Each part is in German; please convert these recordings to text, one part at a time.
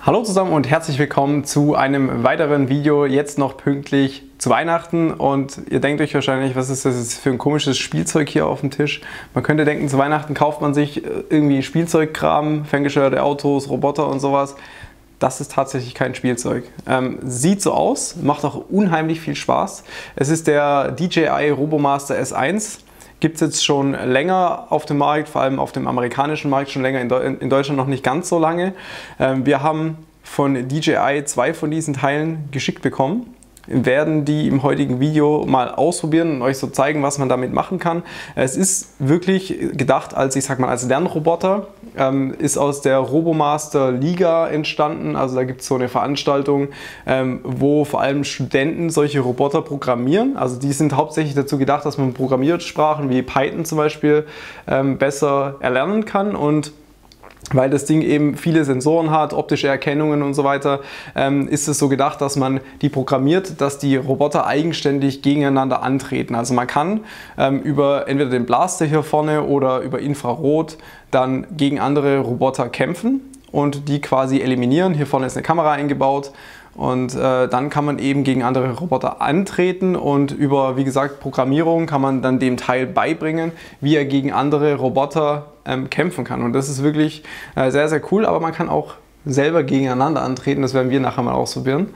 Hallo zusammen und herzlich willkommen zu einem weiteren Video, jetzt noch pünktlich zu Weihnachten. Und ihr denkt euch wahrscheinlich, was ist das jetzt für ein komisches Spielzeug hier auf dem Tisch? Man könnte denken, zu Weihnachten kauft man sich irgendwie Spielzeugkram, ferngesteuerte Autos, Roboter und sowas. Das ist tatsächlich kein Spielzeug. Sieht so aus, macht auch unheimlich viel Spaß. Es ist der DJI Robomaster S1. Gibt es jetzt schon länger auf dem Markt, vor allem auf dem amerikanischen Markt schon länger, in Deutschland noch nicht ganz so lange. Wir haben von DJI 2 von diesen Teilen geschickt bekommen. Wir werden die im heutigen Video mal ausprobieren und euch so zeigen, was man damit machen kann. Es ist wirklich gedacht als, ich sag mal, als Lernroboter. Ist aus der Robomaster Liga entstanden. Also da gibt es so eine Veranstaltung, wo vor allem Studenten solche Roboter programmieren. Also die sind hauptsächlich dazu gedacht, dass man Programmiersprachen wie Python zum Beispiel besser erlernen kann. Und weil das Ding eben viele Sensoren hat, optische Erkennungen und so weiter, ist es so gedacht, dass man die programmiert, dass die Roboter eigenständig gegeneinander antreten. Also man kann über entweder den Blaster hier vorne oder über Infrarot dann gegen andere Roboter kämpfen und die quasi eliminieren. Hier vorne ist eine Kamera eingebaut. Und dann kann man eben gegen andere Roboter antreten und über, wie gesagt, Programmierung kann man dann dem Teil beibringen, wie er gegen andere Roboter kämpfen kann. Und das ist wirklich sehr, sehr cool, aber man kann auch selber gegeneinander antreten. Das werden wir nachher mal ausprobieren.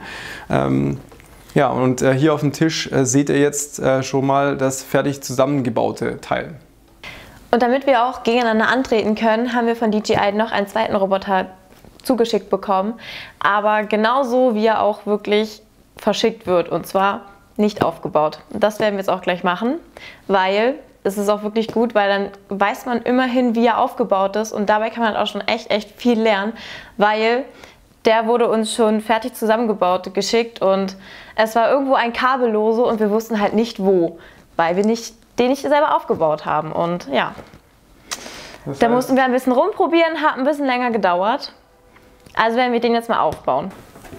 Ja, und hier auf dem Tisch seht ihr jetzt schon mal das fertig zusammengebaute Teil. Und damit wir auch gegeneinander antreten können, haben wir von DJI noch einen zweiten Roboter zugeschickt bekommen, aber genauso wie er auch wirklich verschickt wird, und zwar nicht aufgebaut. Und das werden wir jetzt auch gleich machen, weil es ist auch wirklich gut, weil dann weiß man immerhin, wie er aufgebaut ist, und dabei kann man auch schon echt viel lernen, weil der wurde uns schon fertig zusammengebaut geschickt und es war irgendwo ein Kabellose und wir wussten halt nicht wo, weil wir den nicht selber aufgebaut haben. Und ja, da mussten wir ein bisschen rumprobieren, hat ein bisschen länger gedauert. Also werden wir den jetzt mal aufbauen.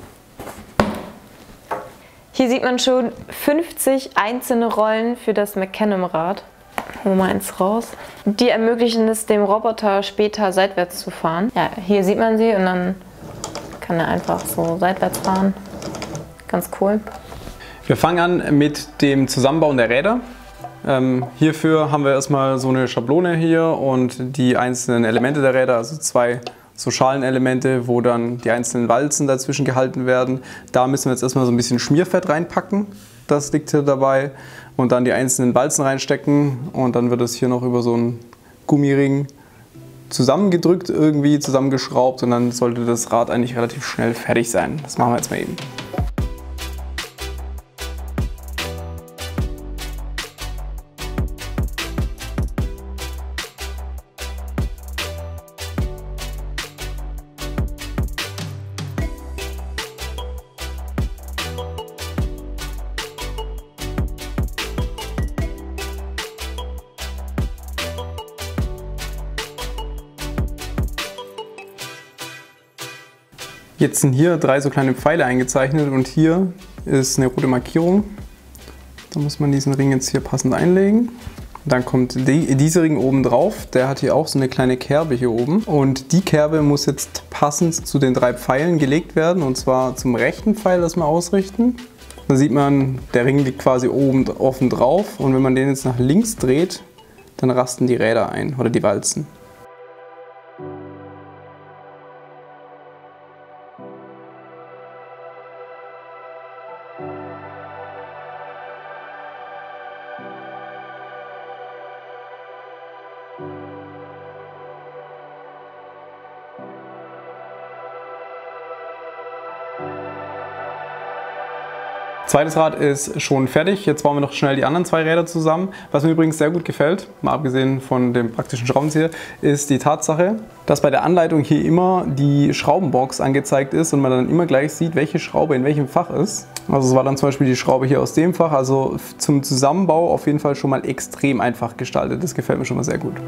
Hier sieht man schon 50 einzelne Rollen für das Mecanum-Rad. Holen wir mal eins raus. Die ermöglichen es dem Roboter später seitwärts zu fahren. Ja, hier sieht man sie und dann kann er einfach so seitwärts fahren. Ganz cool. Wir fangen an mit dem Zusammenbauen der Räder. Hierfür haben wir erstmal so eine Schablone hier und die einzelnen Elemente der Räder, also zwei so Schalenelemente, wo dann die einzelnen Walzen dazwischen gehalten werden. Da müssen wir jetzt erstmal so ein bisschen Schmierfett reinpacken, das liegt hier dabei, und dann die einzelnen Walzen reinstecken und dann wird es hier noch über so einen Gummiring zusammengedrückt, irgendwie zusammengeschraubt, und dann sollte das Rad eigentlich relativ schnell fertig sein. Das machen wir jetzt mal eben. Jetzt sind hier 3 so kleine Pfeile eingezeichnet und hier ist eine rote Markierung. Da muss man diesen Ring jetzt hier passend einlegen. Dann kommt dieser Ring oben drauf, der hat hier auch so eine kleine Kerbe hier oben. Und die Kerbe muss jetzt passend zu den 3 Pfeilen gelegt werden, und zwar zum rechten Pfeil das mal ausrichten. Da sieht man, der Ring liegt quasi oben offen drauf, und wenn man den jetzt nach links dreht, dann rasten die Räder ein oder die Walzen. Zweites Rad ist schon fertig. Jetzt bauen wir noch schnell die anderen 2 Räder zusammen. Was mir übrigens sehr gut gefällt, mal abgesehen von dem praktischen Schraubenzieher, ist die Tatsache, dass bei der Anleitung hier immer die Schraubenbox angezeigt ist und man dann immer gleich sieht, welche Schraube in welchem Fach ist. Also es war dann zum Beispiel die Schraube hier aus dem Fach. Also zum Zusammenbau auf jeden Fall schon mal extrem einfach gestaltet. Das gefällt mir schon mal sehr gut.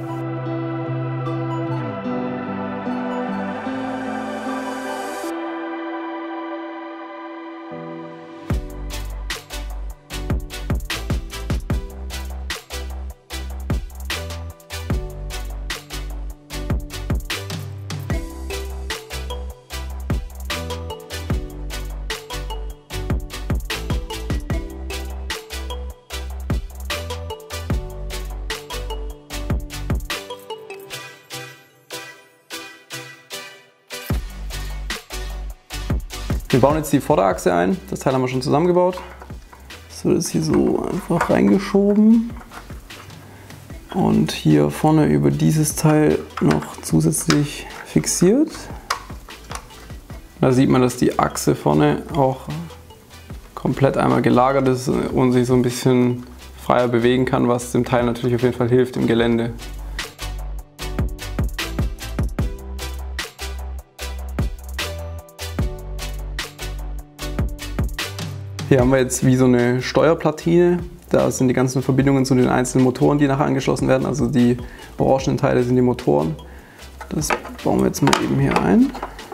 Wir bauen jetzt die Vorderachse ein. Das Teil haben wir schon zusammengebaut. Das wird jetzt hier so einfach reingeschoben. Und hier vorne über dieses Teil noch zusätzlich fixiert. Da sieht man, dass die Achse vorne auch komplett einmal gelagert ist und sich so ein bisschen freier bewegen kann, was dem Teil natürlich auf jeden Fall hilft im Gelände. Hier haben wir jetzt wie so eine Steuerplatine. Da sind die ganzen Verbindungen zu den einzelnen Motoren, die nachher angeschlossen werden. Also die orangenen Teile sind die Motoren. Das bauen wir jetzt mal eben hier ein.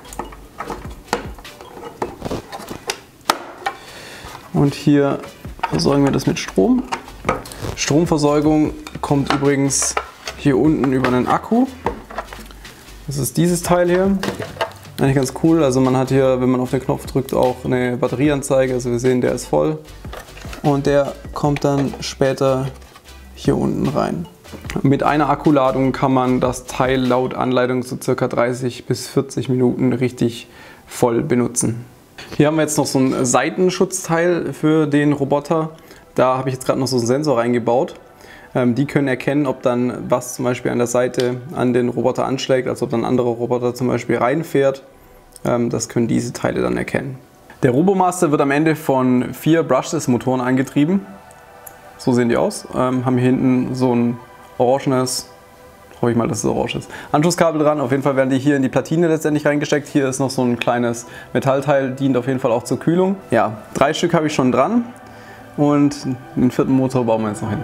Und hier versorgen wir das mit Strom. Stromversorgung kommt übrigens hier unten über einen Akku. Das ist dieses Teil hier. Eigentlich ganz cool. Also man hat hier, wenn man auf den Knopf drückt, auch eine Batterieanzeige. Also wir sehen, der ist voll. Und der kommt dann später hier unten rein. Mit einer Akkuladung kann man das Teil laut Anleitung so circa 30 bis 40 Minuten richtig voll benutzen. Hier haben wir jetzt noch so ein Seitenschutzteil für den Roboter. Da habe ich jetzt gerade noch so einen Sensor reingebaut. Die können erkennen, ob dann was zum Beispiel an der Seite an den Roboter anschlägt, also ob dann ein anderer Roboter zum Beispiel reinfährt. Das können diese Teile dann erkennen. Der RoboMaster wird am Ende von 4 Brushless-Motoren angetrieben. So sehen die aus. Haben hier hinten so ein orangenes, hoffe ich mal, dass es orange ist, Anschlusskabel dran. Auf jeden Fall werden die hier in die Platine letztendlich reingesteckt. Hier ist noch so ein kleines Metallteil, dient auf jeden Fall auch zur Kühlung. Ja, 3 Stück habe ich schon dran und den 4. Motor bauen wir jetzt noch hin.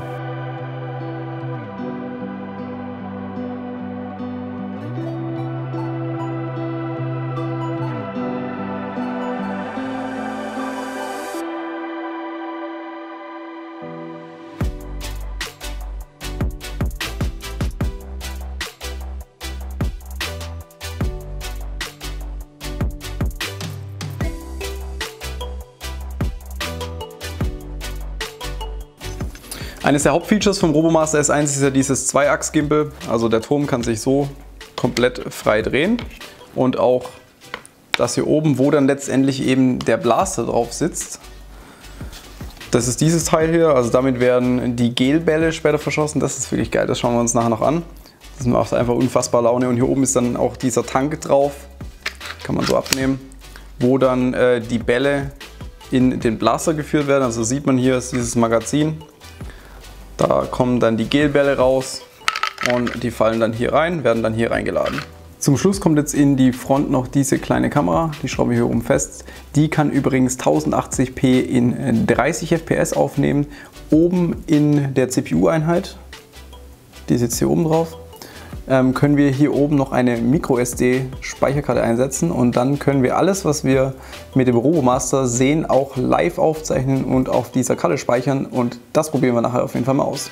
Eines der Hauptfeatures vom RoboMaster S1 ist ja dieses Zweiachs-Gimbal. Also der Turm kann sich so komplett frei drehen. Und auch das hier oben, wo dann letztendlich eben der Blaster drauf sitzt. Das ist dieses Teil hier. Also damit werden die Gelbälle später verschossen. Das ist wirklich geil, das schauen wir uns nachher noch an. Das macht einfach unfassbar Laune. Und hier oben ist dann auch dieser Tank drauf. Kann man so abnehmen. Wo dann die Bälle in den Blaster geführt werden. Also sieht man, hier ist dieses Magazin. Da kommen dann die Gelbälle raus und die fallen dann hier rein, werden dann hier reingeladen. Zum Schluss kommt jetzt in die Front noch diese kleine Kamera, die schrauben wir hier oben fest. Die kann übrigens 1080p in 30 FPS aufnehmen, oben in der CPU-Einheit, die ist jetzt hier oben drauf. Können wir hier oben noch eine MicroSD-Speicherkarte einsetzen und dann können wir alles, was wir mit dem RoboMaster sehen, auch live aufzeichnen und auf dieser Karte speichern und das probieren wir nachher auf jeden Fall mal aus.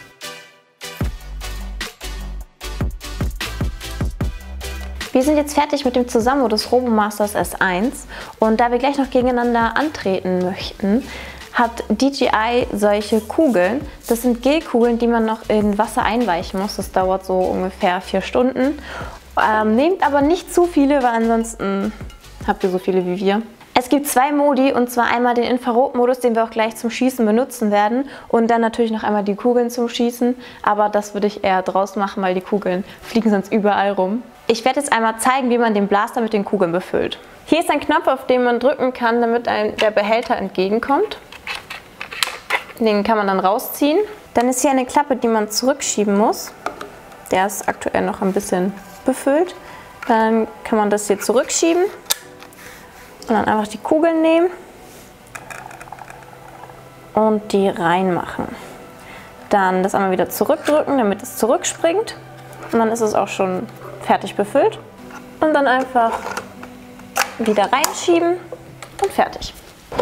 Wir sind jetzt fertig mit dem Zusammenbau des RoboMasters S1 und da wir gleich noch gegeneinander antreten möchten, hat DJI solche Kugeln. Das sind Gelkugeln, die man noch in Wasser einweichen muss. Das dauert so ungefähr 4 Stunden. Nehmt aber nicht zu viele, weil ansonsten habt ihr so viele wie wir. Es gibt 2 Modi, und zwar einmal den Infrarotmodus, den wir auch gleich zum Schießen benutzen werden, und dann natürlich noch einmal die Kugeln zum Schießen, aber das würde ich eher draus machen, weil die Kugeln fliegen sonst überall rum. Ich werde jetzt einmal zeigen, wie man den Blaster mit den Kugeln befüllt. Hier ist ein Knopf, auf den man drücken kann, damit der Behälter entgegenkommt. Den kann man dann rausziehen. Dann ist hier eine Klappe, die man zurückschieben muss. Der ist aktuell noch ein bisschen befüllt. Dann kann man das hier zurückschieben und dann einfach die Kugeln nehmen und die reinmachen. Dann das einmal wieder zurückdrücken, damit es zurückspringt. Und dann ist es auch schon fertig befüllt. Und dann einfach wieder reinschieben und fertig.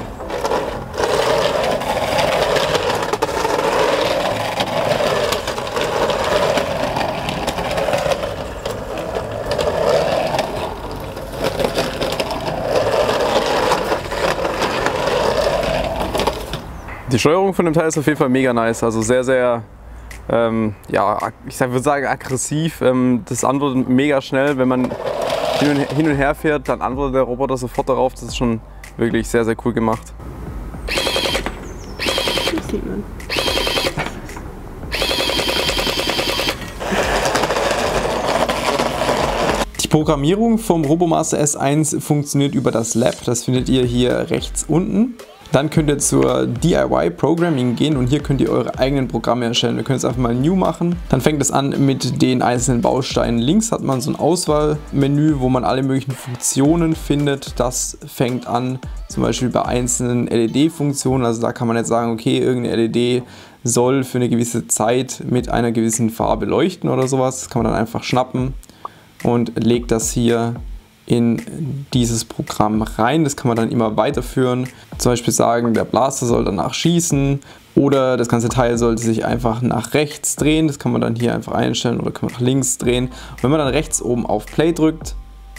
Die Steuerung von dem Teil ist auf jeden Fall mega nice, also sehr, sehr, ja, ich würde sagen aggressiv. Das antwortet mega schnell, wenn man hin und her fährt, dann antwortet der Roboter sofort darauf. Das ist schon wirklich sehr, sehr cool gemacht. Das sieht man. Die Programmierung vom RoboMaster S1 funktioniert über das Lab, das findet ihr hier rechts unten. Dann könnt ihr zur DIY Programming gehen und hier könnt ihr eure eigenen Programme erstellen. Wir können jetzt einfach mal New machen. Dann fängt es an mit den einzelnen Bausteinen. Links hat man so ein Auswahlmenü, wo man alle möglichen Funktionen findet. Das fängt an zum Beispiel bei einzelnen LED-Funktionen. Also da kann man jetzt sagen, okay, irgendeine LED soll für eine gewisse Zeit mit einer gewissen Farbe leuchten oder sowas. Das kann man dann einfach schnappen und legt das hier in dieses Programm rein. Das kann man dann immer weiterführen. Zum Beispiel sagen, der Blaster soll danach schießen oder das ganze Teil sollte sich einfach nach rechts drehen. Das kann man dann hier einfach einstellen oder kann man nach links drehen. Und wenn man dann rechts oben auf Play drückt,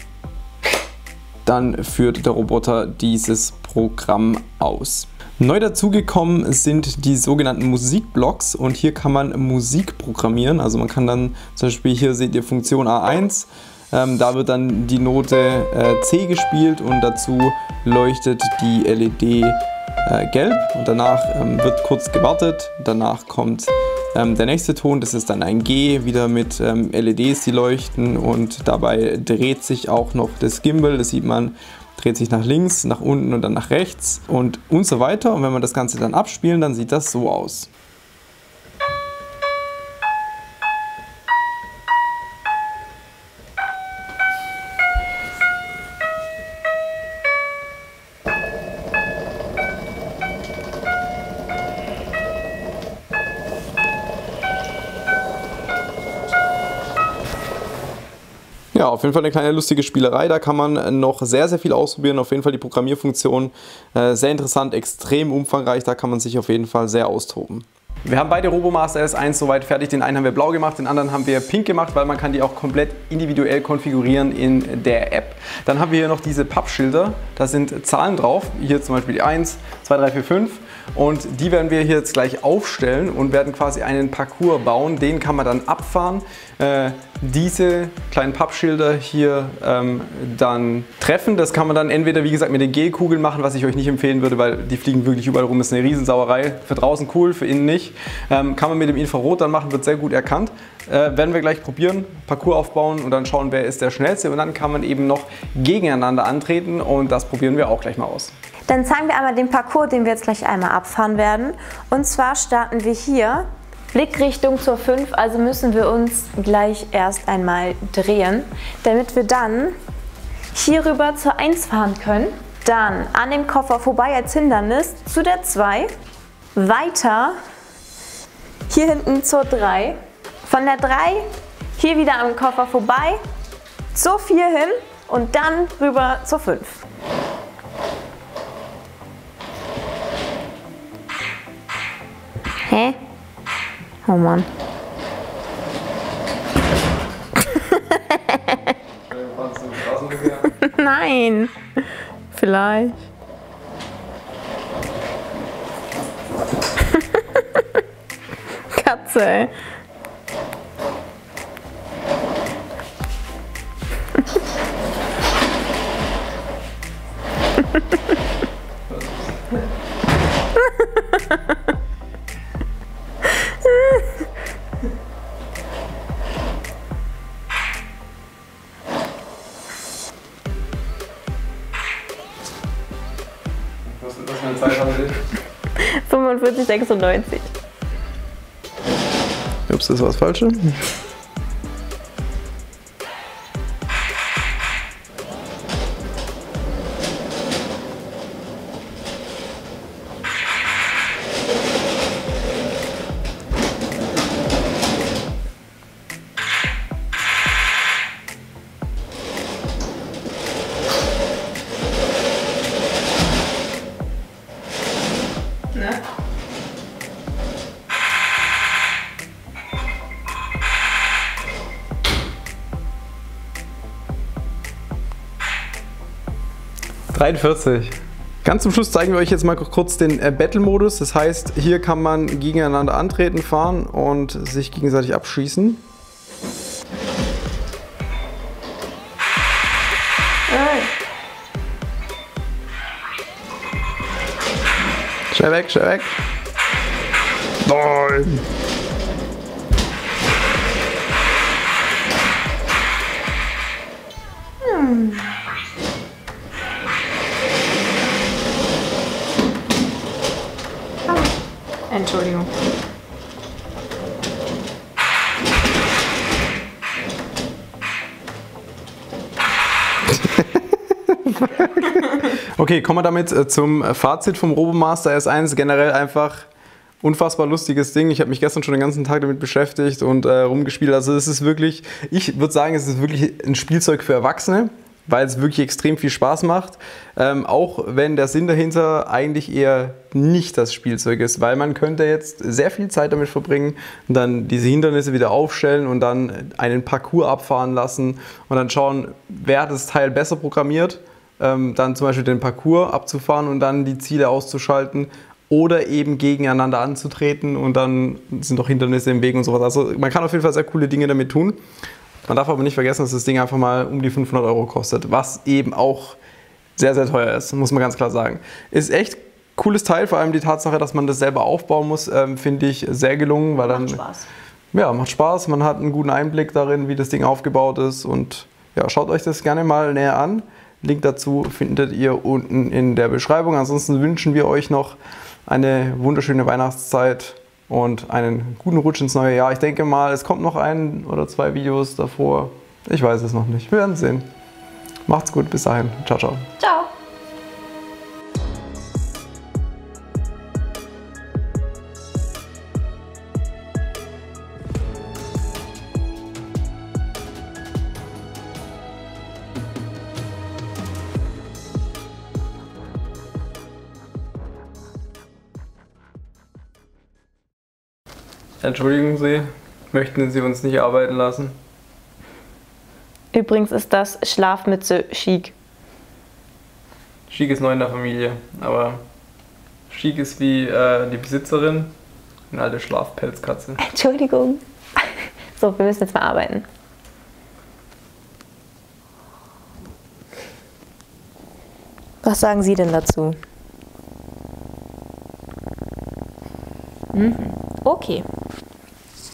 dann führt der Roboter dieses Programm aus. Neu dazugekommen sind die sogenannten Musikblocks und hier kann man Musik programmieren. Also man kann dann zum Beispiel, hier seht ihr Funktion A1, da wird dann die Note C gespielt und dazu leuchtet die LED gelb und danach wird kurz gewartet, danach kommt der nächste Ton, das ist dann ein G, wieder mit LEDs, die leuchten und dabei dreht sich auch noch das Gimbal, das sieht man, dreht sich nach links, nach unten und dann nach rechts und so weiter. Und wenn wir das Ganze dann abspielen, dann sieht das so aus. Ja, auf jeden Fall eine kleine lustige Spielerei, da kann man noch sehr, sehr viel ausprobieren, auf jeden Fall die Programmierfunktion sehr interessant, extrem umfangreich, da kann man sich auf jeden Fall sehr austoben. Wir haben beide RoboMaster S1 soweit fertig, den einen haben wir blau gemacht, den anderen haben wir pink gemacht, weil man kann die auch komplett individuell konfigurieren in der App. Dann haben wir hier noch diese Pappschilder, da sind Zahlen drauf, hier zum Beispiel die 1, 2, 3, 4, 5 und die werden wir hier jetzt gleich aufstellen und werden quasi einen Parcours bauen, den kann man dann abfahren. Diese kleinen Pappschilder hier dann treffen. Das kann man dann entweder, wie gesagt, mit den Gelkugeln machen, was ich euch nicht empfehlen würde, weil die fliegen wirklich überall rum. Das ist eine Riesensauerei. Für draußen cool, für innen nicht. Kann man mit dem Infrarot dann machen, wird sehr gut erkannt. Werden wir gleich probieren, Parcours aufbauen und dann schauen, wer ist der Schnellste. Und dann kann man eben noch gegeneinander antreten und das probieren wir auch gleich mal aus. Dann zeigen wir einmal den Parcours, den wir jetzt gleich einmal abfahren werden. Und zwar starten wir hier. Blickrichtung zur 5, also müssen wir uns gleich erst einmal drehen, damit wir dann hier rüber zur 1 fahren können. Dann an dem Koffer vorbei als Hindernis zu der 2, weiter hier hinten zur 3, von der 3 hier wieder am Koffer vorbei, zur 4 hin und dann rüber zur 5. Hä? Oh Mann. Nein. Vielleicht. Katze, ey. Was für eine Zeit haben wir? 45,96. Ups, das war das Falsche. Ne? 43. Ganz zum Schluss zeigen wir euch jetzt mal kurz den Battle-Modus. Das heißt, hier kann man gegeneinander antreten, fahren und sich gegenseitig abschießen. Schnell weg, schnell weg. Nein. Entschuldigung. Okay, kommen wir damit zum Fazit vom RoboMaster S1. Generell einfach unfassbar lustiges Ding. Ich habe mich gestern schon den ganzen Tag damit beschäftigt und rumgespielt. Also es ist wirklich, ich würde sagen, es ist wirklich ein Spielzeug für Erwachsene, weil es wirklich extrem viel Spaß macht. Auch wenn der Sinn dahinter eigentlich eher nicht das Spielzeug ist, weil man könnte jetzt sehr viel Zeit damit verbringen und dann diese Hindernisse wieder aufstellen und dann einen Parcours abfahren lassen und dann schauen, wer hat das Teil besser programmiert, dann zum Beispiel den Parcours abzufahren und dann die Ziele auszuschalten oder eben gegeneinander anzutreten und dann sind doch Hindernisse im Weg und sowas. Also man kann auf jeden Fall sehr coole Dinge damit tun. Man darf aber nicht vergessen, dass das Ding einfach mal um die 500 € kostet, was eben auch sehr, sehr teuer ist, muss man ganz klar sagen. Ist echt cooles Teil, vor allem die Tatsache, dass man das selber aufbauen muss, finde ich sehr gelungen. Weil dann, macht Spaß. Ja, macht Spaß, man hat einen guten Einblick darin, wie das Ding aufgebaut ist und ja, schaut euch das gerne mal näher an. Link dazu findet ihr unten in der Beschreibung. Ansonsten wünschen wir euch noch eine wunderschöne Weihnachtszeit und einen guten Rutsch ins neue Jahr. Ich denke mal, es kommt noch 1 oder 2 Videos davor. Ich weiß es noch nicht. Wir werden sehen. Macht's gut, bis dahin. Ciao, ciao. Ciao. Entschuldigen Sie, möchten Sie uns nicht arbeiten lassen? Übrigens ist das Schlafmütze chic. Chic ist neu in der Familie, aber Chic ist wie die Besitzerin, eine alte Schlafpelzkatze. Entschuldigung. So, wir müssen jetzt mal arbeiten. Was sagen Sie denn dazu? Okay.